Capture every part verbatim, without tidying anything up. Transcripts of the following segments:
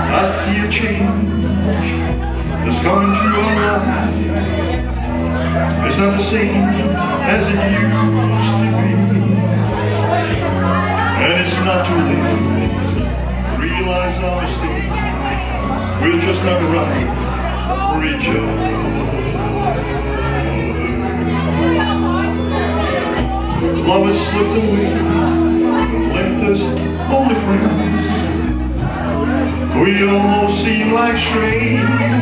I see a change that's coming through our life. It's not the same as it used to be, and it's not too late to realize our mistake. We're just not right for each other. Love has slipped away, left us only friends. We almost seem like strangers.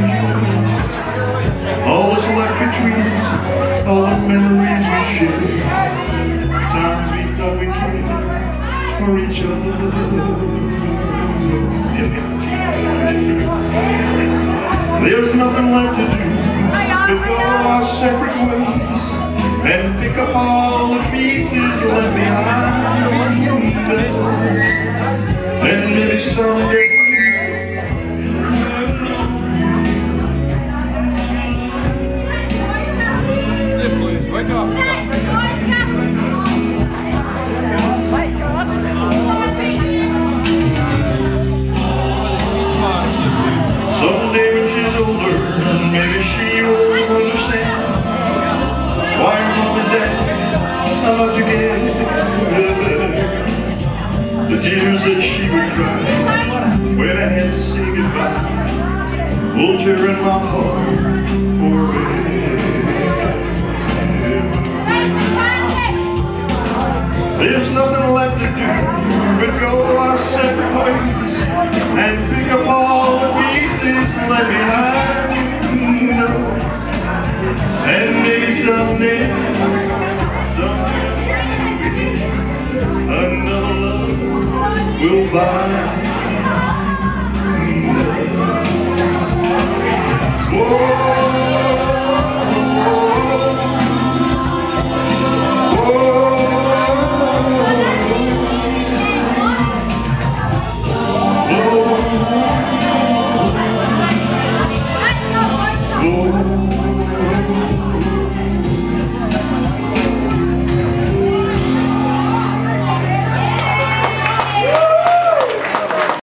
All that's left between us, all the memories we shared, times we thought we cared for each other. There's nothing left to do but go our separate ways and pick up all the pieces left behind. And maybe someday someday when she's older, maybe she will understand why her mom and dad are not together. The tears that she would cry when I had to say goodbye will tear in my heart forever. There's nothing left to do but go our separate ways and pick up all the pieces left behind. And maybe someday, someday, another love will find.